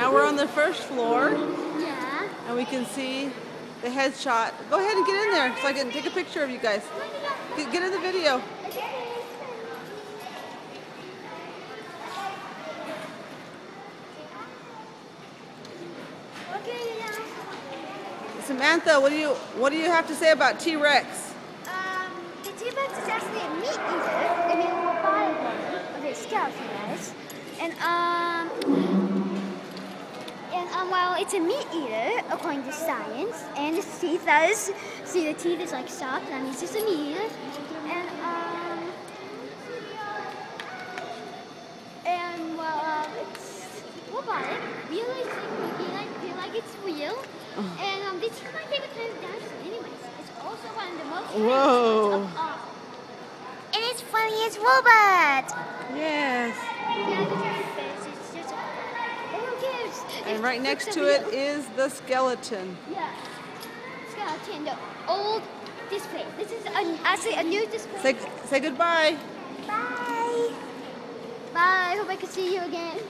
Now we're on the first floor. Yeah. And we can see the headshot. Go ahead and get in there so I can take a picture of you guys. Get in the video. Samantha, what do you have to say about T-Rex? The T-Rex is actually a meat eater. I mean, we'll buy one of his skeleton guys. Well, it's a meat eater according to science, and its teeth does. See, the teeth is like soft. That means it's a meat eater. We'll buy it. Really feel like it's real. And this is my favorite kind of dinosaur. Anyways, it's also one of the most Whoa. of all. And it's funniest robot. Yes. It's just who cares? And right next to it is the skeleton. Yeah. Skeleton, the old display. This is actually a new display. Say goodbye. Bye. Bye. Hope I can see you again.